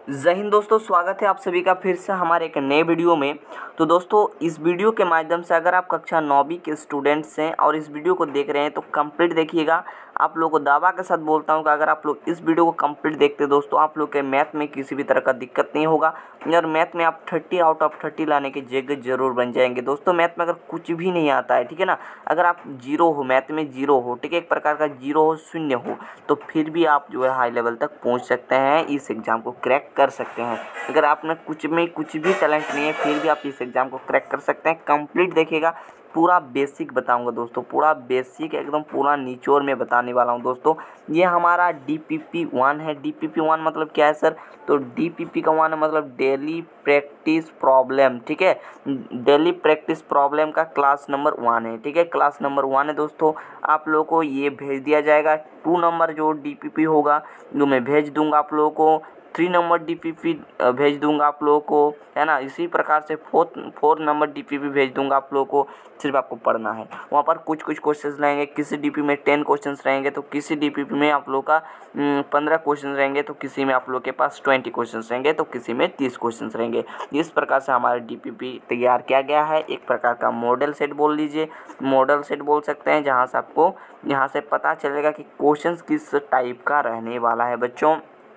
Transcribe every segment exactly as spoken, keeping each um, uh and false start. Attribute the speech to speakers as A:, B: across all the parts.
A: जय हिंद दोस्तों, स्वागत है आप सभी का फिर से हमारे एक नए वीडियो में। तो दोस्तों, इस वीडियो के माध्यम से अगर आप कक्षा नौवीं के स्टूडेंट्स हैं और इस वीडियो को देख रहे हैं तो कंप्लीट देखिएगा। आप लोगों को दावा के साथ बोलता हूं कि अगर आप लोग इस वीडियो को कंप्लीट देखते दोस्तों, आप लोग के मैथ में किसी भी तरह का दिक्कत नहीं होगा और मैथ में आप थर्टी आउट ऑफ थर्टी लाने के जगह जरूर बन जाएंगे। दोस्तों, मैथ में अगर कुछ भी नहीं आता है, ठीक है ना, अगर आप जीरो हो, मैथ में जीरो हो, ठीक है, एक प्रकार का जीरो हो, शून्य हो, तो फिर भी आप जो है हाई लेवल तक पहुँच सकते हैं, इस एग्ज़ाम को क्रैक कर सकते हैं। अगर आप में कुछ में कुछ भी टैलेंट नहीं है फिर भी आप इस एग्ज़ाम को क्रैक कर सकते हैं। कंप्लीट देखिएगा, पूरा बेसिक बताऊंगा दोस्तों, पूरा बेसिक एकदम पूरा निचोड़ में बताने वाला हूं दोस्तों। ये हमारा डी पी पी वन है। डी पी पी वन मतलब क्या है सर? तो डी पी पी का वन मतलब डेली प्रैक्टिस प्रॉब्लम, ठीक है। डेली प्रैक्टिस प्रॉब्लम का क्लास नंबर वन है, ठीक है, क्लास नंबर वन है दोस्तों। आप लोगों को ये भेज दिया जाएगा। टू नंबर जो डी पी पी होगा जो मैं भेज दूंगा आप लोगों को। Three number D P P भेज दूंगा आप लोगों को, है ना। इसी प्रकार से fourth four number D P P भेज दूंगा आप लोगों को। सिर्फ आपको पढ़ना है। वहाँ पर कुछ कुछ क्वेश्चंस रहेंगे। किसी डीपी में टेन क्वेश्चंस रहेंगे तो किसी डीपी में आप लोगों का पंद्रह क्वेश्चन रहेंगे, तो किसी में आप लोग के पास ट्वेंटी क्वेश्चंस रहेंगे, तो किसी में तीस क्वेश्चंस रहेंगे। इस प्रकार से हमारा डीपीपी तैयार किया गया है। एक प्रकार का मॉडल सेट बोल लीजिए, मॉडल सेट बोल सकते हैं, जहाँ से आपको यहाँ से पता चलेगा कि क्वेश्चंस किस टाइप का रहने वाला है बच्चों।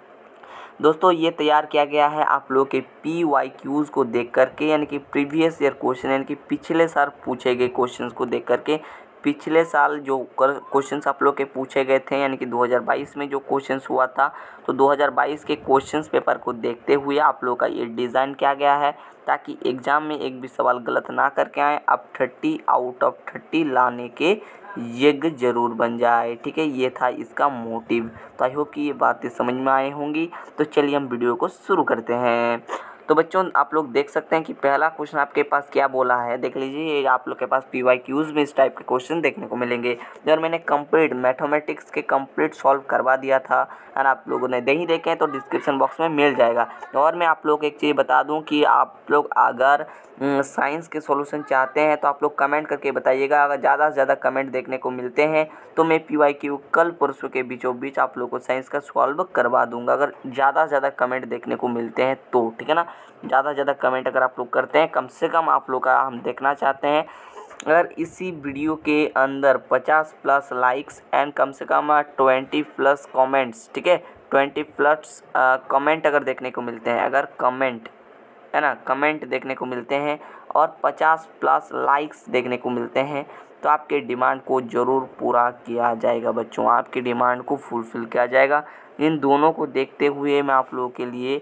A: दोस्तों, ये तैयार किया गया है आप लोग के पी वाई क्यूज़ को देख करके, यानी कि प्रीवियस ईयर क्वेश्चन, यानी कि पिछले साल पूछे गए क्वेश्चंस को देख करके। पिछले साल जो क्वेश्चंस आप लोग के पूछे गए थे, यानी कि दो हज़ार बाईस में जो क्वेश्चंस हुआ था, तो दो हज़ार बाईस के क्वेश्चंस पेपर को देखते हुए आप लोग का ये डिज़ाइन किया गया है, ताकि एग्ज़ाम में एक भी सवाल गलत ना करके आए। आप थर्टी आउट ऑफ थर्टी लाने के योग्य जरूर बन जाए, ठीक है। ये था इसका मोटिव। तो आई होप कि ये बातें समझ में आई होंगी। तो चलिए हम वीडियो को शुरू करते हैं। तो बच्चों, आप लोग देख सकते हैं कि पहला क्वेश्चन आपके पास क्या बोला है, देख लीजिए। ये आप लोग के पास पी वाई क्यूज़ में इस टाइप के क्वेश्चन देखने को मिलेंगे। और मैंने कंप्लीट मैथमेटिक्स के कंप्लीट सॉल्व करवा दिया था, और आप लोगों ने नहीं देखे हैं तो डिस्क्रिप्शन बॉक्स में मिल जाएगा। और मैं आप लोग को एक चीज़ बता दूं कि आप लोग अगर साइंस के सॉल्यूशन चाहते हैं तो आप लोग कमेंट करके बताइएगा। अगर ज़्यादा से ज़्यादा कमेंट देखने को मिलते हैं तो मैं पी वाई क्यू कल परसों के बीचों बीच आप लोगों को साइंस का सॉल्व करवा दूंगा, अगर ज़्यादा से ज़्यादा कमेंट देखने को मिलते हैं तो, ठीक है ना। ज़्यादा से ज़्यादा कमेंट अगर आप लोग करते हैं, कम से कम आप लोग का हम देखना चाहते हैं। अगर इसी वीडियो के अंदर पचास प्लस लाइक्स एंड कम से कम ट्वेंटी प्लस कमेंट्स, ठीक है, ट्वेंटी प्लस कमेंट अगर देखने को मिलते हैं, अगर कमेंट है ना, कमेंट देखने को मिलते हैं और पचास प्लस लाइक्स देखने को मिलते हैं, तो आपके डिमांड को ज़रूर पूरा किया जाएगा बच्चों। आपकी डिमांड को फुलफ़िल किया जाएगा। इन दोनों को देखते हुए मैं आप लोगों के लिए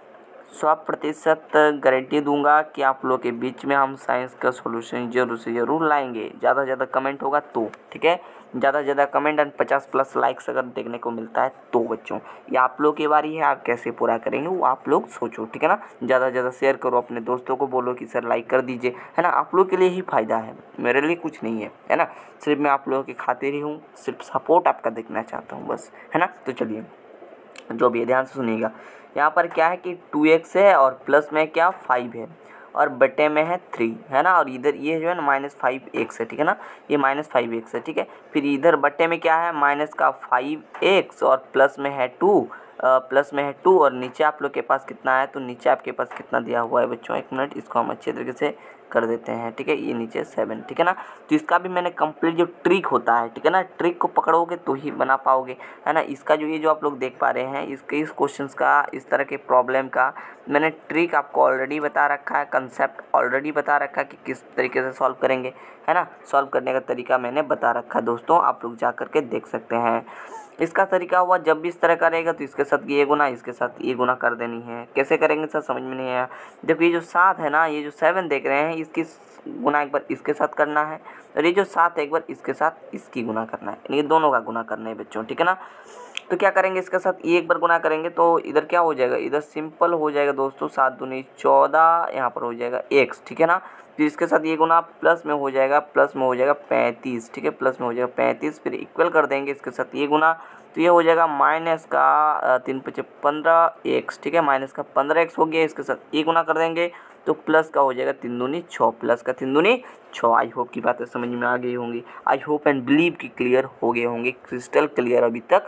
A: सौ प्रतिशत गारंटी दूंगा कि आप लोग के बीच में हम साइंस का सॉल्यूशन जरूर से ज़रूर लाएंगे। ज़्यादा से ज़्यादा कमेंट होगा तो, ठीक है, ज़्यादा से ज़्यादा कमेंट एंड पचास प्लस लाइक्स अगर देखने को मिलता है तो बच्चों, ये आप लोग की बारी है। आप कैसे पूरा करेंगे वो आप लोग सोचो, ठीक है ना। ज़्यादा से ज़्यादा शेयर करो, अपने दोस्तों को बोलो कि सर लाइक कर दीजिए, है ना। आप लोग के लिए ही फ़ायदा है, मेरे लिए कुछ नहीं है, है ना। सिर्फ मैं आप लोगों की खातिर ही हूँ, सिर्फ सपोर्ट आपका देखना चाहता हूँ बस, है ना। तो चलिए, जो भी है ध्यान से सुनिएगा। यहाँ पर क्या है कि टू एक्स है और प्लस में क्या फाइव है और बटे में है थ्री, है ना। और इधर ये जो है ना माइनस फाइव एक्स है, ठीक है ना, ये माइनस फाइव एक्स है, ठीक है। फिर इधर बटे में क्या है, माइनस का फाइव एक्स और प्लस में है टू, प्लस में है टू, और नीचे आप लोग के पास कितना है, तो नीचे आपके पास कितना दिया हुआ है बच्चों, एक मिनट, इसको हम अच्छे तरीके से कर देते हैं, ठीक है। ये नीचे सेवन, ठीक है ना। तो इसका भी मैंने कंप्लीट जो ट्रिक होता है, ठीक है ना, ट्रिक को पकड़ोगे तो ही बना पाओगे, है ना। इसका जो ये जो आप लोग देख पा रहे हैं, इसके इस क्वेश्चंस का, इस तरह के प्रॉब्लम का मैंने ट्रिक आपको ऑलरेडी बता रखा है, कंसेप्ट ऑलरेडी बता रखा है कि किस तरीके से सॉल्व करेंगे, है ना। सॉल्व करने का तरीका मैंने बता रखा है दोस्तों, आप लोग जा करके देख सकते हैं। इसका तरीका हुआ, जब भी इस तरह का रहेगा तो इसके साथ ये गुना, इसके साथ ये गुना कर देनी है। कैसे करेंगे सर, समझ में नहीं आया। देखो, ये जो सात है ना, ये जो सेवन देख रहे हैं, इसकी गुना एक बार इसके साथ करना है, और ये जो सात है एक बार इसके साथ इसकी गुना करना है, यानी दोनों का गुना करना है बच्चों, ठीक है ना। तो क्या करेंगे, इसके साथ ये एक बार गुना करेंगे तो इधर क्या हो जाएगा, इधर सिंपल हो जाएगा दोस्तों, सात दूनी चौदह, यहाँ पर हो जाएगा एक्स, ठीक है ना। तो इसके साथ ये गुना प्लस में हो जाएगा, प्लस में हो जाएगा पैंतीस, ठीक है, प्लस में हो जाएगा पैंतीस। फिर इक्वल कर देंगे इसके साथ ये गुना, तो ये हो जाएगा माइनस का तीन पचे पंद्रह एक्स, ठीक है, माइनस का पंद्रह एक्स हो गया। इसके साथ ये गुना कर देंगे तो प्लस का हो जाएगा तीन दूनी छः, प्लस का तीन दूनी छः। आई होप की बातें समझ में आ गई होंगी। आई होप एंड बिलीव कि क्लियर हो गए होंगे, क्रिस्टल क्लियर अभी तक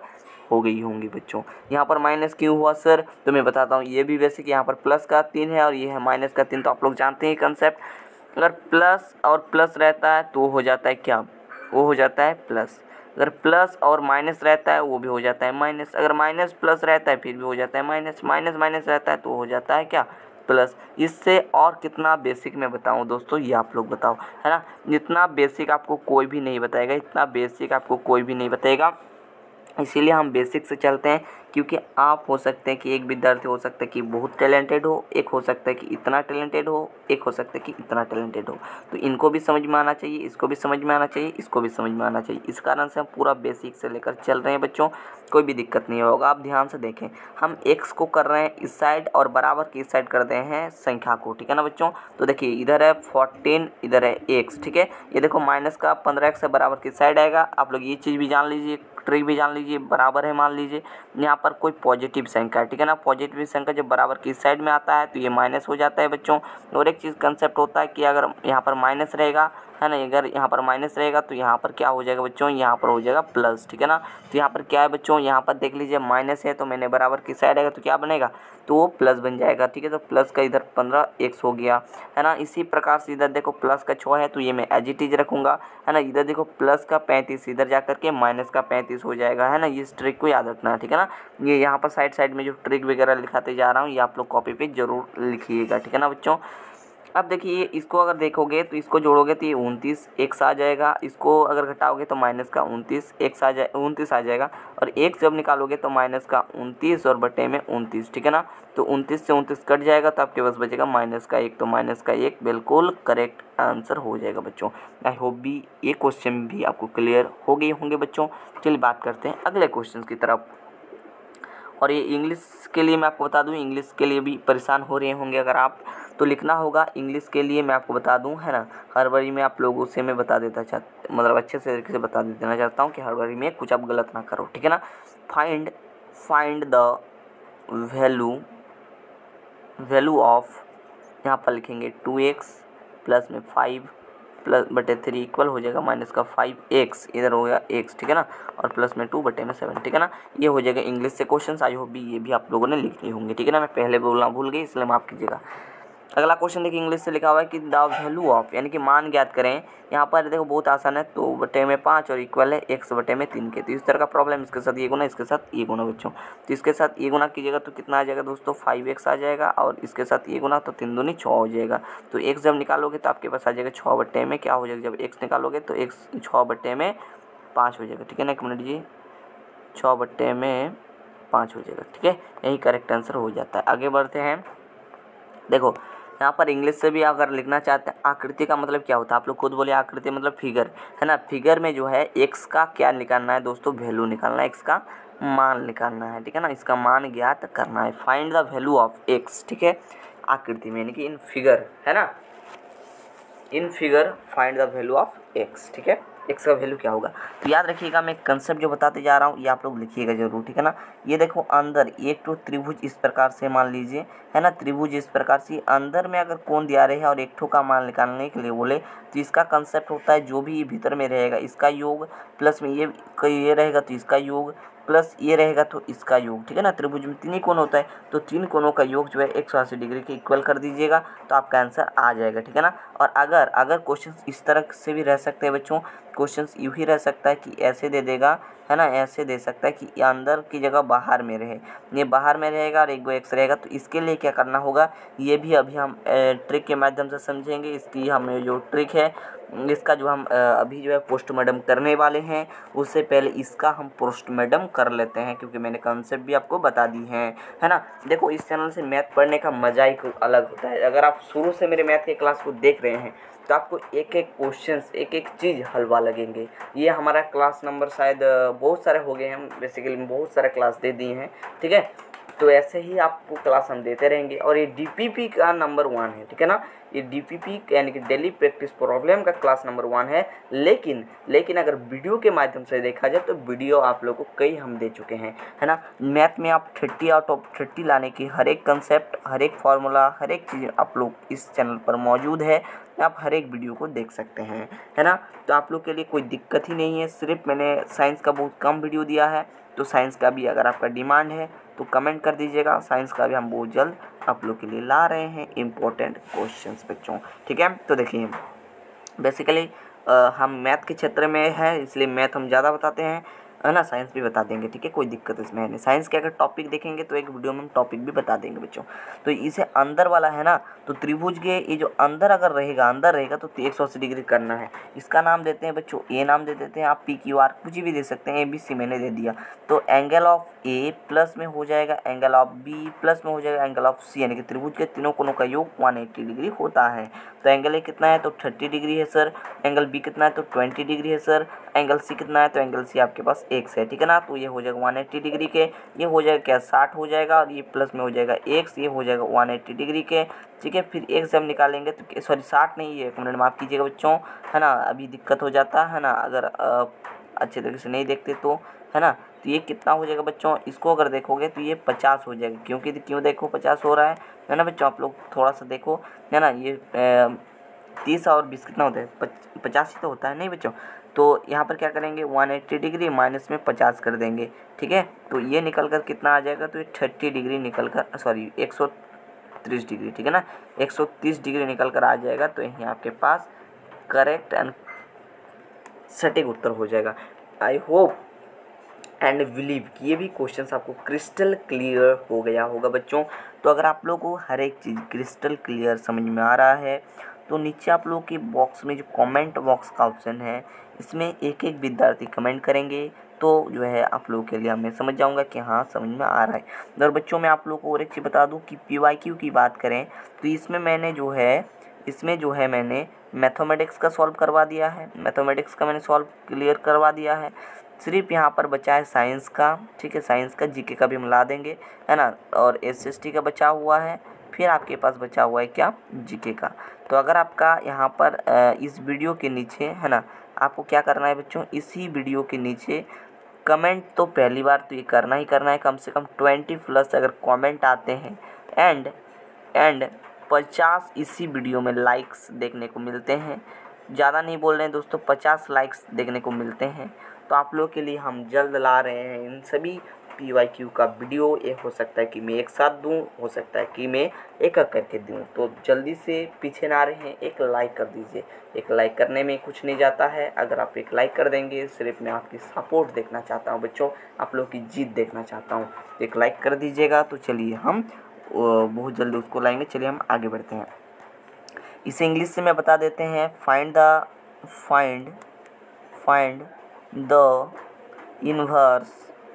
A: हो गई होंगी बच्चों। यहाँ पर माइनस क्यों हुआ सर, तो मैं बताता हूँ। ये भी वैसे कि यहाँ पर प्लस का तीन है और ये है माइनस का तीन, तो आप लोग जानते हैं कंसेप्ट। अगर प्लस और प्लस रहता है तो हो जाता है क्या, वो हो जाता है प्लस। अगर प्लस और माइनस रहता है वो भी हो जाता है माइनस। अगर माइनस प्लस रहता है फिर भी हो जाता है माइनस। माइनस माइनस रहता है तो हो जाता है क्या, प्लस। इससे और कितना बेसिक मैं बताऊं दोस्तों, ये आप लोग बताओ, है ना। इतना बेसिक आपको कोई भी नहीं बताएगा, इतना बेसिक आपको कोई भी नहीं बताएगा। इसीलिए हम बेसिक से चलते हैं, क्योंकि आप हो सकते हैं कि एक विद्यार्थी हो सकता है कि बहुत टैलेंटेड हो, एक हो सकता है कि इतना टैलेंटेड हो, एक हो सकता है कि इतना टैलेंटेड हो। तो इनको भी समझ में आना चाहिए, इसको भी समझ में आना चाहिए, इसको भी समझ में आना चाहिए। इस कारण से हम पूरा बेसिक से लेकर चल रहे हैं बच्चों, कोई भी दिक्कत नहीं होगा। आप ध्यान से देखें, हम एक्स को कर रहे हैं इस साइड और बराबर की इस साइड कर रहे हैं संख्या को, ठीक है ना बच्चों। तो देखिए इधर है फोर्टीन, इधर है एक्स, ठीक है। ये देखो माइनस का पंद्रह एक्स से बराबर की साइड आएगा। आप लोग ये चीज़ भी जान लीजिए, ट्रिक भी जान लीजिए, बराबर है मान लीजिए। यहाँ पर कोई पॉजिटिव संख्या है, ठीक है ना। पॉजिटिव संख्या जब बराबर की साइड में आता है तो ये माइनस हो जाता है बच्चों। और एक चीज़ कंसेप्ट होता है कि अगर यहाँ पर माइनस रहेगा, है ना, अगर यहाँ पर माइनस रहेगा तो यहाँ पर क्या हो जाएगा बच्चों, यहाँ पर हो जाएगा प्लस, ठीक है ना। तो यहाँ पर क्या है बच्चों, यहाँ पर देख लीजिए माइनस है तो मैंने बराबर की साइड आएगा तो क्या बनेगा, तो वो प्लस बन जाएगा, ठीक है। तो प्लस का इधर पंद्रह एक्स हो गया, है ना। इसी प्रकार से इधर देखो प्लस का छः है तो ये मैं एज इट इज रखूँगा, है ना। इधर देखो प्लस का पैंतीस, इधर जा करके माइनस का पैंतीस हो जाएगा, है ना। इस ट्रिक को याद रखना है, ठीक है ना। ये यहाँ पर साइड साइड में जो ट्रिक वगैरह लिखाते जा रहा हूँ ये आप लोग कॉपी पे जरूर लिखिएगा, ठीक है ना बच्चों। अब देखिए इसको अगर देखोगे तो इसको जोड़ोगे तो ये उनतीस एक्स आ जाएगा, इसको अगर घटाओगे तो माइनस का उनतीस एक्स आ जाए उनतीस आ जाएगा, और एक जब निकालोगे तो माइनस का उनतीस और बटे में उनतीस, ठीक है ना। तो उनतीस से उनतीस कट जाएगा तो आपके पास बचेगा माइनस का एक, तो माइनस का एक बिल्कुल करेक्ट आंसर हो जाएगा बच्चों। आई होप भी ये क्वेश्चन भी आपको क्लियर हो गए होंगे बच्चों। चलिए बात करते हैं अगले क्वेश्चन की तरफ। और ये इंग्लिश के लिए मैं आपको बता दूं, इंग्लिश के लिए भी परेशान हो रहे होंगे अगर आप, तो लिखना होगा इंग्लिश के लिए मैं आपको बता दूं, है ना। हर बारी में आप लोगों से मैं बता देता चाहता मतलब अच्छे से तरीके से बता देना चाहता हूं कि हर बारी में कुछ आप गलत ना करो, ठीक है ना। Find find the value value of, यहाँ पर लिखेंगे टू एक्स प्लस में फाइव प्लस बटे थ्री इक्वल हो जाएगा माइनस का फाइव एक्स, इधर हो गया एक्स, ठीक है ना, और प्लस में टू बटे में सेवन, ठीक है ना। ये हो जाएगा इंग्लिश से क्वेश्चन। आई होप भी ये भी आप लोगों ने लिखने होंगे, ठीक है ना। मैं पहले बोलना भूल गई इसलिए माफ़ कीजिएगा। अगला क्वेश्चन देखिए इंग्लिश से लिखा हुआ है कि द वैल्यू ऑफ, यानी कि मान ज्ञात करें। यहाँ पर देखो बहुत आसान है, तो बटे में पाँच और इक्वल है एक्स बटे में तीन के। तो इस तरह का प्रॉब्लम, इसके साथ ये गुना, इसके साथ ये गुना बच्चों। तो इसके साथ ये गुना कीजिएगा तो कितना आ जाएगा दोस्तों, फाइव एक्स आ जाएगा, और इसके साथ ये गुना तो तीन दूनी छः हो जाएगा। तो एक्स जब निकालोगे तो आपके पास आ जाएगा छः बटे में क्या हो जाएगा, जब एक्स निकालोगे तो एक्स छः बटे में पाँच हो जाएगा, ठीक है ना। एक मिनट जी, छः बटे में पाँच हो जाएगा, ठीक है। यही करेक्ट आंसर हो जाता है। आगे बढ़ते हैं। देखो यहाँ पर इंग्लिश से भी अगर लिखना चाहते हैं, आकृति का मतलब क्या होता है, आप लोग खुद बोले। आकृति मतलब फिगर, है ना। फिगर में जो है एक्स का क्या निकालना है दोस्तों, वैल्यू निकालना है, एक्स का मान निकालना है, ठीक है ना। इसका मान ज्ञात करना है। Find the value of x, ठीक है, आकृति में, यानी कि इन फिगर, है ना, in figure find the value of x, ठीक है। एक्स का वैल्यू क्या होगा, तो याद रखिएगा मैं कंसेप्ट जो बताते जा रहा हूँ ये आप लोग लिखिएगा जरूर, ठीक है ना। ये देखो अंदर एक तो त्रिभुज इस प्रकार से मान लीजिए, है ना, त्रिभुज इस प्रकार से अंदर में अगर कोण दिया रहे हैं और एक ठो का मान निकालने के लिए बोले तो इसका कंसेप्ट होता है जो भी भीतर में रहेगा इसका योग, प्लस में ये ये रहेगा तो इसका योग, प्लस ये रहेगा तो इसका योग, ठीक है ना। त्रिभुज में तीन ही कोण होता है तो तीन कोणों का योग जो है एक सौ अस्सी डिग्री के इक्वल कर दीजिएगा तो आपका आंसर आ जाएगा, ठीक है ना। और अगर अगर क्वेश्चन इस तरह से भी रह सकते हैं बच्चों, क्वेश्चन यूँ ही रह सकता है कि ऐसे दे देगा, है ना, ऐसे दे सकता है कि ये अंदर की जगह बाहर में रहे, ये बाहर में रहेगा और एक गो एक्स रहेगा। तो इसके लिए क्या करना होगा, ये भी अभी हम ट्रिक के माध्यम से समझेंगे। इसकी हमें जो ट्रिक है इसका जो हम अभी जो है पोस्टमार्टम करने वाले हैं, उससे पहले इसका हम पोस्टमार्टम कर लेते हैं, क्योंकि मैंने कंसेप्ट भी आपको बता दी है, है ना। देखो इस चैनल से मैथ पढ़ने का मज़ा ही कुछ अलग होता है। अगर आप शुरू से मेरे मैथ के क्लास को देख रहे हैं तो आपको एक एक क्वेश्चंस, एक एक चीज़ हलवा लगेंगे। ये हमारा क्लास नंबर शायद बहुत सारे हो गए हैं, बेसिकली बहुत सारे क्लास दे दिए हैं, ठीक है। तो ऐसे ही आपको क्लास हम देते रहेंगे। और ये डीपीपी का नंबर वन है, ठीक है ना। ये डीपीपी यानी कि डेली प्रैक्टिस प्रॉब्लम का क्लास नंबर वन है। लेकिन लेकिन अगर वीडियो के माध्यम से देखा जाए तो वीडियो आप लोगों को कई हम दे चुके हैं, है ना। मैथ में आप थर्टी आउट ऑफ थर्टी लाने की हर एक कंसेप्ट, हर एक फार्मूला, हर एक चीज़ आप लोग इस चैनल पर मौजूद है। आप हर एक वीडियो को देख सकते हैं, है ना। तो आप लोग के लिए कोई दिक्कत ही नहीं है। सिर्फ मैंने साइंस का बहुत कम वीडियो दिया है, तो साइंस का भी अगर आपका डिमांड है तो कमेंट कर दीजिएगा। साइंस का भी हम बहुत जल्द आप लोग के लिए ला रहे हैं इम्पोर्टेंट क्वेश्चंस बच्चों, ठीक है। तो देखिए बेसिकली हम मैथ के क्षेत्र में है इसलिए मैथ हम ज़्यादा बताते हैं, है ना। साइंस भी बता देंगे, ठीक है, कोई दिक्कत इसमें है नहीं। साइंस के अगर टॉपिक देखेंगे तो एक वीडियो में हम टॉपिक भी बता देंगे बच्चों। तो इसे अंदर वाला है ना, तो त्रिभुज के ये जो अंदर अगर रहेगा अंदर रहेगा तो एक सौ अस्सी डिग्री करना है। इसका नाम देते हैं बच्चों, ए नाम दे देते हैं, आप पी क्यू आर कुछ भी दे सकते हैं, ए बी सी मैंने दे दिया। तो एंगल ऑफ ए प्लस में हो जाएगा एंगल ऑफ बी प्लस में हो जाएगा एंगल ऑफ सी, यानी कि त्रिभुज के तीनों कोनों का योग एक सौ अस्सी डिग्री होता है। तो एंगल ए कितना है तो तीस डिग्री है सर, एंगल बी कितना है तो बीस डिग्री है सर, एंगल सी कितना है तो एंगल सी आपके पास एक्स है, ठीक है ना। तो ये हो जाएगा एक सौ अस्सी डिग्री के, ये हो जाएगा क्या साठ हो जाएगा, और ये प्लस में हो जाएगा एक्स, ये हो जाएगा एक सौ अस्सी डिग्री के, ठीक है। फिर एक्स जब निकालेंगे तो सॉरी साठ नहीं, ये एक मिनट माफ़ कीजिएगा बच्चों, है ना, अभी दिक्कत हो जाता है ना अगर आ, अच्छे तरीके से नहीं देखते तो, है ना। तो ये कितना हो जाएगा बच्चों, इसको अगर देखोगे तो ये पचास हो जाएगा, क्योंकि क्यों देखो पचास हो रहा है, है ना बच्चों। आप लोग थोड़ा सा देखो, है ना, ये तीस और बीस कितना होता है, पच, पचास ही तो होता है नहीं बच्चों। तो यहाँ पर क्या करेंगे एक सौ अस्सी डिग्री माइनस में पचास कर देंगे, ठीक है। तो ये निकल कर कितना आ जाएगा, तो ये तीस डिग्री निकल कर सॉरी एक सौ तीस डिग्री, ठीक है ना, एक सौ तीस डिग्री निकल कर आ जाएगा। तो यहीं आपके पास करेक्ट एंड सटीक उत्तर हो जाएगा। आई होप एंड बिलीव कि ये भी क्वेश्चंस आपको क्रिस्टल क्लियर हो गया होगा बच्चों। तो अगर आप लोगों को हर एक चीज़ क्रिस्टल क्लियर समझ में आ रहा है तो नीचे आप लोगों के बॉक्स में जो कमेंट बॉक्स का ऑप्शन है इसमें एक एक विद्यार्थी कमेंट करेंगे तो जो है आप लोगों के लिए मैं समझ जाऊंगा कि हाँ समझ में आ रहा है। और बच्चों मैं आप लोगों को और एक चीज़ बता दूं कि पी वाई क्यू की बात करें तो इसमें मैंने जो है इसमें जो है मैंने मैथमेटिक्स का सॉल्व करवा दिया है, मैथमेटिक्स का मैंने सॉल्व क्लियर करवा दिया है। सिर्फ यहाँ पर बचा है साइंस का, ठीक है, साइंस का जीके का भी हम ला देंगे, है ना, और एसएसटी का बचा हुआ है। फिर आपके पास बचा हुआ है क्या, जीके का। तो अगर आपका यहाँ पर इस वीडियो के नीचे, है ना, आपको क्या करना है बच्चों, इसी वीडियो के नीचे कमेंट तो पहली बार तो ये करना ही करना है, कम से कम ट्वेंटी प्लस अगर कमेंट आते हैं एंड एंड पचास इसी वीडियो में लाइक्स देखने को मिलते हैं, ज़्यादा नहीं बोल रहे हैं दोस्तों, पचास लाइक्स देखने को मिलते हैं तो आप लोग के लिए हम जल्द ला रहे हैं इन सभी पी वाई क्यू का वीडियो। ये हो सकता है कि मैं एक साथ दूं, हो सकता है कि मैं एक एक करके दूं, तो जल्दी से पीछे ना रहे हैं, एक लाइक कर दीजिए। एक लाइक करने में कुछ नहीं जाता है, अगर आप एक लाइक कर देंगे, सिर्फ मैं आपकी सपोर्ट देखना चाहता हूं बच्चों, आप लोग की जीत देखना चाहता हूं, एक लाइक कर दीजिएगा। तो चलिए हम बहुत जल्दी उसको लाएंगे, चलिए हम आगे बढ़ते हैं। इसे इंग्लिश से मैं बता देते हैं, find the find find the inverse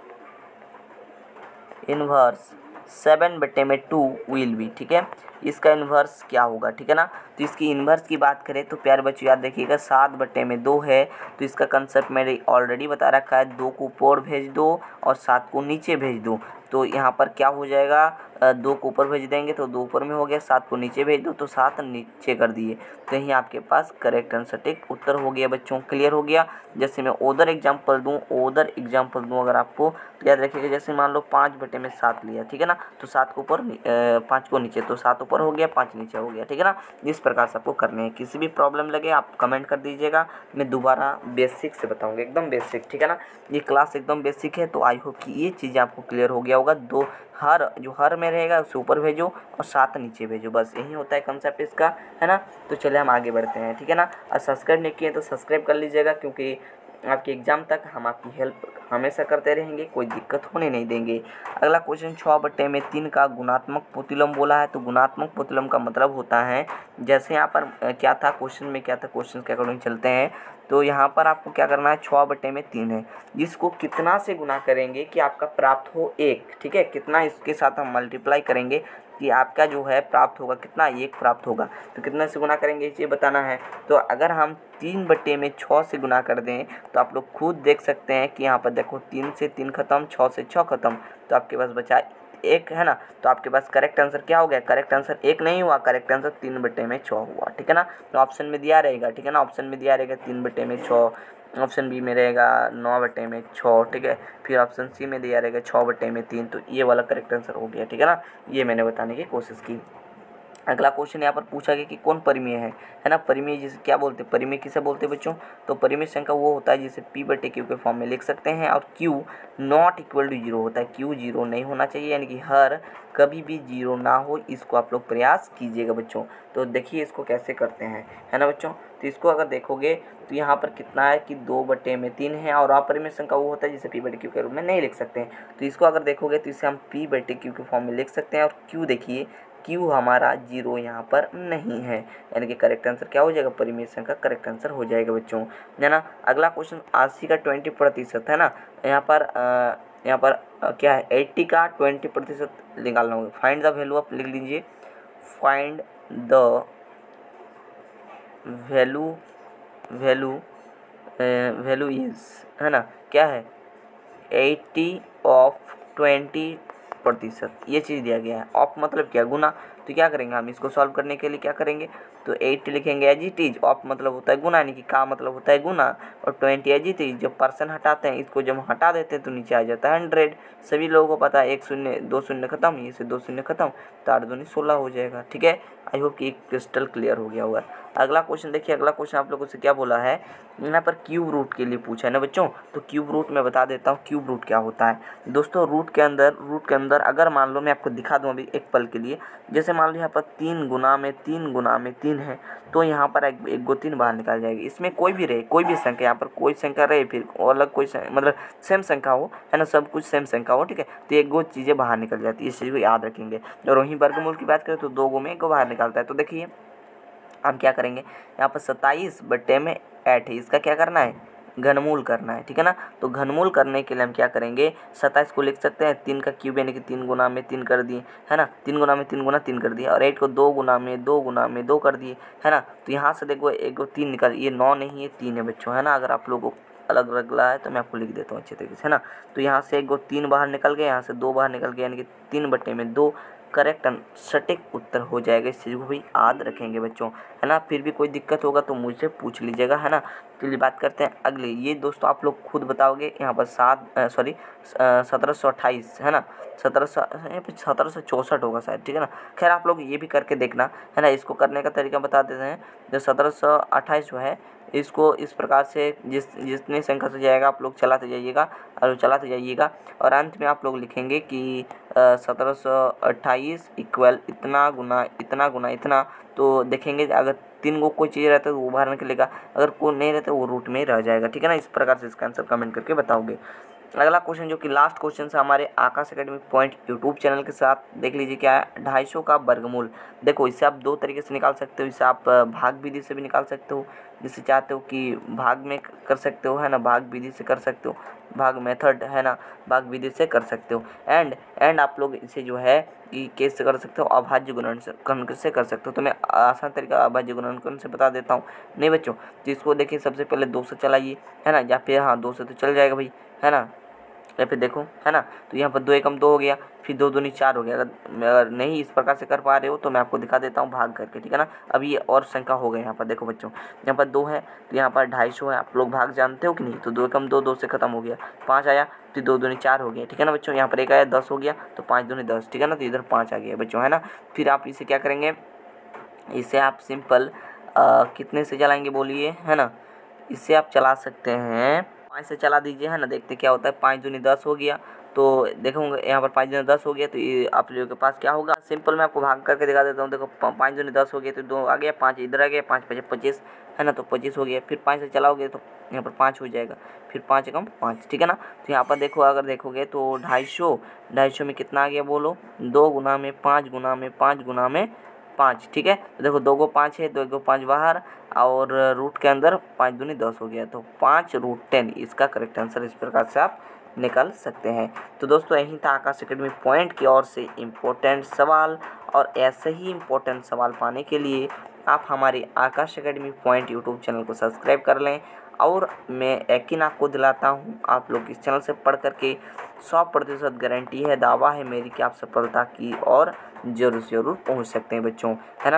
A: inverse seven बटे में टू विल बी, ठीक है, इसका इन्वर्स क्या होगा, ठीक है ना। तो इसकी इन्वर्स की बात करें तो प्यारे बच्चों याद रखिएगा, सात बटे में दो है तो इसका कंसेप्ट मैंने ऑलरेडी बता रखा है, दो को ऊपर भेज दो और सात को नीचे भेज दो। तो यहाँ पर क्या हो जाएगा, दो को ऊपर भेज देंगे तो दो ऊपर में हो गया, सात को नीचे भेज दो तो सात नीचे कर दिए। तो यहीं आपके पास करेक्ट आंसर टिक उत्तर हो गया बच्चों, क्लियर हो गया। जैसे मैं ओदर एग्जाम्पल दूँ ओदर एग्जाम्पल दूँ अगर आपको तो याद रखिएगा, जैसे मान लो पाँच बटे में सात लिया, ठीक है ना, तो सात को ऊपर पाँच को नीचे, तो सात ऊपर हो गया पाँच नीचे हो गया, ठीक है ना। इस प्रकार से आपको करने हैं। किसी भी प्रॉब्लम लगे आप कमेंट कर दीजिएगा, मैं दोबारा बेसिक से बताऊँगा, एकदम बेसिक, ठीक है ना। ये क्लास एकदम बेसिक है, तो आई होप कि ये चीज़ें आपको क्लियर हो गया होगा। दो हर जो हर में रहेगा उसे ऊपर भेजो और सात नीचे भेजो, बस यही होता है कंसेप्ट इसका, है ना। तो चलिए हम आगे बढ़ते हैं, ठीक है ना। और सब्सक्राइब नहीं किए तो सब्सक्राइब कर लीजिएगा, क्योंकि आपके एग्ज़ाम तक हम आपकी हेल्प हमेशा करते रहेंगे, कोई दिक्कत होने नहीं देंगे। अगला क्वेश्चन, छः बटे में तीन का गुणात्मक प्रतिलोम बोला है। तो गुणात्मक प्रतिलोम का मतलब होता है, जैसे यहाँ पर क्या था क्वेश्चन में, क्या था क्वेश्चन के अकॉर्डिंग चलते हैं। तो यहाँ पर आपको क्या करना है, छः बटे में तीन है, जिसको कितना से गुना करेंगे कि आपका प्राप्त हो एक, ठीक है, कितना इसके साथ हम मल्टीप्लाई करेंगे कि आपका जो है प्राप्त होगा कितना, एक प्राप्त होगा। तो कितना से गुना करेंगे इसे बताना है। तो अगर हम तीन बटे में छः से गुना कर दें तो आप लोग खुद देख सकते हैं कि यहाँ पर देखो, तीन से तीन खत्म, छः से छः खत्म, तो आपके पास बचा एक, है ना। तो आपके पास करेक्ट आंसर क्या हो गया, करेक्ट आंसर एक नहीं हुआ, करेक्ट आंसर तीन बटे में छः हुआ, ठीक है ना। तो ऑप्शन में दिया रहेगा, ठीक है ना, ऑप्शन में दिया रहेगा तीन बटे में छः, ऑप्शन बी में रहेगा नौ बटे में छः, ठीक है, फिर ऑप्शन सी में दिया रहेगा छः बटे में तीन। तो ये वाला करेक्ट आंसर हो गया, ठीक है ना। ये मैंने बताने की कोशिश की। अगला क्वेश्चन यहाँ पर पूछा गया कि कौन परिमेय है है ना। परिमेय जिसे क्या बोलते हैं, परिमेय किसे बोलते हैं बच्चों, तो परिमेय संख्या वो होता है जिसे पी बटे क्यू के फॉर्म में लिख सकते हैं और Q not equal to zero होता है। क्यू जीरो नहीं होना चाहिए, यानी कि हर कभी भी जीरो ना हो, इसको आप लोग प्रयास कीजिएगा बच्चों। तो देखिए इसको कैसे करते हैं, है ना बच्चों। तो इसको अगर देखोगे तो यहाँ पर कितना है कि दो बटे में तीन है और अपरिमेय संख्या वो होता है जिसे पी बटे क्यू के रूप में नहीं लिख सकते हैं। तो इसको अगर देखोगे तो इसे हम पी बटे क्यू के फॉर्म में लिख सकते हैं और क्यू देखिए क्यू हमारा जीरो यहाँ पर नहीं है, यानी कि करेक्ट आंसर क्या हो जाएगा, परिमेय संख्या करेक्ट आंसर हो जाएगा बच्चों, है ना। अगला क्वेश्चन अस्सी का ट्वेंटी प्रतिशत है ना। यहाँ पर आ, यहाँ पर आ, क्या है, अस्सी का ट्वेंटी प्रतिशत निकालना होगा। फाइंड द वैल्यू, आप लिख लीजिए find the value value value is, है ना, क्या है, अस्सी ऑफ ट्वेंटी प्रतिशत, ये चीज़ दिया गया है। ऑफ मतलब क्या, गुना। तो क्या करेंगे हम इसको सॉल्व करने के लिए, क्या करेंगे, तो अस्सी लिखेंगे एज इट इज। ऑफ मतलब होता है गुना, यानी कि का मतलब होता है गुना, और ट्वेंटी एज इट इज। जब पर्सन हटाते हैं, इसको जब हटा देते हैं तो नीचे आ जाता है हंड्रेड। सभी लोगों को पता है, एक शून्य दो शून्य खत्म, ये से दो शून्य खत्म, तो आठ दूनी सोलह हो जाएगा। ठीक है, आई होप कि क्रिस्टल क्लियर हो गया होगा। अगला क्वेश्चन देखिए, अगला क्वेश्चन आप लोगों से क्या बोला है, यहाँ पर क्यूब रूट के लिए पूछा है ना बच्चों। तो क्यूब रूट मैं बता देता हूँ क्यूब रूट क्या होता है दोस्तों। रूट के अंदर रूट के अंदर अगर मान लो, मैं आपको दिखा दूँ अभी एक पल के लिए, जैसे मान लो यहाँ पर तीन गुना में तीन गुना में तीन है, तो यहाँ पर एक, एक गो तीन बाहर निकाल जाएगी। इसमें कोई भी रहे, कोई भी संख्या, यहाँ पर कोई संख्या रहे, फिर अलग कोई मतलब सेम संख्या हो, है ना, सब कुछ सेम संख्या हो, ठीक है, तो एक गो चीज़ें बाहर निकल जाती है, इस चीज़ को याद रखेंगे। और वहीं वर्गमूल की बात करें तो दो गो में एक गो बाहर निकलता है। तो देखिए हम क्या करेंगे, यहाँ पर सत्ताईस बट्टे में आठ है, इसका क्या करना है, घनमूल करना है, ठीक है ना। तो घनमूल करने के लिए हम क्या करेंगे, सत्ताईस को लिख सकते हैं तीन का क्यूब, यानी कि तीन गुना में तीन कर दिए, है ना, तीन गुना में तीन गुना तीन कर दिए, और एट को दो गुना में दो गुना में दो कर दिए, है ना। तो यहाँ से देखो एक गो तीन निकल, ये नौ नहीं है तीन है बच्चों, है ना। अगर आप लोगों को अलग अलग रहा है तो मैं आपको लिख देता हूँ अच्छे तरीके से, है ना। तो यहाँ से एक गो तीन बाहर निकल गए, यहाँ से दो बाहर निकल गए, यानी कि तीन बट्टे में दो करेक्ट सटीक उत्तर हो जाएगा। इस चीज़ को भी याद रखेंगे बच्चों, है ना। फिर भी कोई दिक्कत होगा तो मुझसे पूछ लीजिएगा, है ना। चलिए बात करते हैं अगले, ये दोस्तों आप लोग खुद बताओगे। यहाँ पर सात सॉरी सत्रह सौ अट्ठाईस है ना, सत्रह सौ यहाँ पर सत्रह सौ चौंसठ होगा शायद, ठीक है ना। खैर आप लोग ये भी करके देखना, है ना। इसको करने का तरीका बता देते हैं। जो सत्रह सौ अट्ठाईस जो है, इसको इस प्रकार से जिस जितनी संख्या से जाएगा आप लोग चलाते जाइएगा और चलाते जाइएगा, और अंत में आप लोग लिखेंगे कि सत्रह सौ अट्ठाईस इक्वल इतना गुना इतना गुना इतना। तो देखेंगे अगर तीन गो कोई चीज़ रहता है तो वो बाहर निकलेगा, अगर कोई नहीं रहता वो रूट में ही रह जाएगा, ठीक है ना। इस प्रकार से इसका आंसर कमेंट करके बताओगे। अगला क्वेश्चन जो कि लास्ट क्वेश्चन है हमारे Aakash academy point YouTube channel के साथ, देख लीजिए क्या है, ढाई सौ का वर्गमूल। देखो इसे आप दो तरीके से निकाल सकते हो, इसे आप भाग विधि से भी निकाल सकते हो, जिसे चाहते हो कि भाग में कर सकते हो, है ना, भाग विधि से कर सकते हो, भाग मेथड, है ना, भाग विधि से कर सकते हो, एंड एंड आप लोग इसे जो है कि कैसे कर सकते हो, अभाज्य गुणनखंड से कर सकते हो। तो मैं आसान तरीका अभाज्य गुणनखंड से बता देता हूँ। नहीं बच्चों, तो इसको देखिए सबसे पहले दो से चलाइए, है ना, या फिर हाँ दो से तो चल जाएगा भाई, है ना, या फिर देखो, है ना। तो यहाँ पर दो एकम दो हो गया, फिर दो दूनी चार हो गया। अगर अगर नहीं इस प्रकार से कर पा रहे हो तो मैं आपको दिखा देता हूँ भाग करके, ठीक है ना। अब ये और संख्या हो गए, यहाँ पर देखो बच्चों, यहाँ पर दो है तो यहाँ पर ढाई सौ है। आप लोग भाग जानते हो कि नहीं, तो दो एकम दो, दो से खत्म हो गया, पाँच आया तो दो दूनी चार हो गया, ठीक है ना बच्चों। यहाँ पर एक आया दस हो गया, तो पाँच दूनी दस, ठीक है ना, तो इधर पाँच आ गया बच्चों, है ना। फिर आप इसे क्या करेंगे, इसे आप सिंपल कितने से चलाएँगे बोलिए, है ना। इसे आप चला सकते हैं पाँच से चला दीजिए, है ना, देखते क्या होता है। पाँच दूनी दस हो गया, तो देखूँगा यहाँ पर पाँच दूनी दस हो गया, तो ये आप लोगों के पास क्या होगा, सिंपल मैं आपको भाग करके दिखा देता हूँ। देखो पाँच दूनी दस हो गया, तो दो आ गया, पाँच इधर आ गया, पाँच पचे पच्चीस, है ना, तो पच्चीस हो गया। फिर पाँच से चलाओगे तो यहाँ पर पाँच हो जाएगा, फिर पाँच कम पाँच, ठीक है ना। तो यहाँ पर देखो, अगर देखोगे तो ढाई सौ ढाई सौ में कितना आ गया बोलो, दो गुना में पाँच गुना में पाँच गुना में पाँच, ठीक है। तो देखो दो गो पाँच है, दो गो पाँच बाहर, और रूट के अंदर पाँच दूनी दस हो गया, तो पाँच रूट टेन इसका करेक्ट आंसर इस प्रकार से आप निकाल सकते हैं। तो दोस्तों यही था आकाश एकेडमी पॉइंट की ओर से इम्पोर्टेंट सवाल, और ऐसे ही इम्पोर्टेंट सवाल पाने के लिए आप हमारे Aakash academy point YouTube channel को सब्सक्राइब कर लें। और मैं यकीन आपको दिलाता हूँ, आप लोग इस चैनल से पढ़ करके सौ प्रतिशत गारंटी है, दावा है मेरी कि आप सफलता की और ज़रूर से ज़रूर पहुँच सकते हैं बच्चों, है ना। तो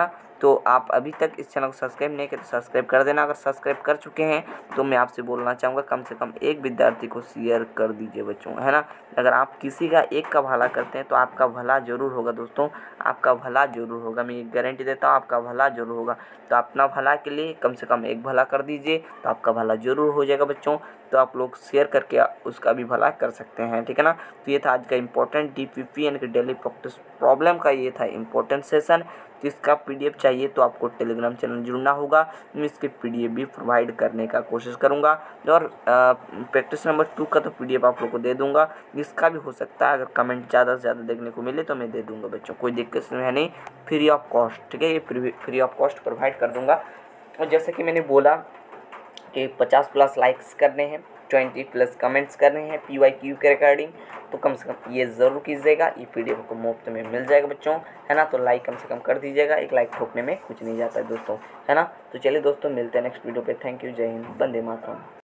A: तो आप अभी तक इस चैनल को सब्सक्राइब नहीं किया तो सब्सक्राइब कर देना। अगर सब्सक्राइब कर चुके हैं तो मैं आपसे बोलना चाहूँगा कम से कम एक विद्यार्थी को शेयर कर दीजिए बच्चों, है ना। अगर आप किसी का एक का भला करते हैं तो आपका भला ज़रूर होगा दोस्तों, आपका भला ज़रूर होगा। मैं ये गारंटी देता हूँ, आपका भला ज़रूर होगा। तो अपना भला के लिए कम से कम एक भला कर दीजिए तो आपका भला ज़रूर हो जाएगा बच्चों। तो आप लोग शेयर करके उसका भी भला कर सकते हैं, ठीक है ना। तो ये था आज का इम्पोर्टेंट डी पी पी यानी कि डेली प्रैक्टिस प्रॉब्लम का ये था इम्पोर्टेंट सेशन। तो इसका पीडीएफ चाहिए तो आपको टेलीग्राम चैनल जुड़ना होगा। मैं इसके पीडीएफ भी प्रोवाइड करने का कोशिश करूंगा और प्रैक्टिस नंबर टू का तो पीडीएफ आप लोग को दे दूंगा। इसका भी हो सकता है अगर कमेंट ज़्यादा से ज़्यादा देखने को मिले तो मैं दे दूंगा बच्चों, कोई दिक्कत है नहीं, फ्री ऑफ कॉस्ट, ठीक है। ये फ्री ऑफ कॉस्ट प्रोवाइड कर दूंगा। और जैसे कि मैंने बोला कि पचास प्लस लाइक्स करने हैं, बीस प्लस कमेंट्स करने हैं पी वाई क्यू के रिगार्डिंग, तो कम से कम ये ज़रूर कीजिएगा। ये पीडीएफ को मुफ्त में मिल जाएगा बच्चों, है ना। तो लाइक कम से कम कर दीजिएगा, एक लाइक ठोकने में कुछ नहीं जाता है दोस्तों, है ना। तो चलिए दोस्तों मिलते हैं नेक्स्ट वीडियो पे। थैंक यू, जय हिंद, वंदे मातरम।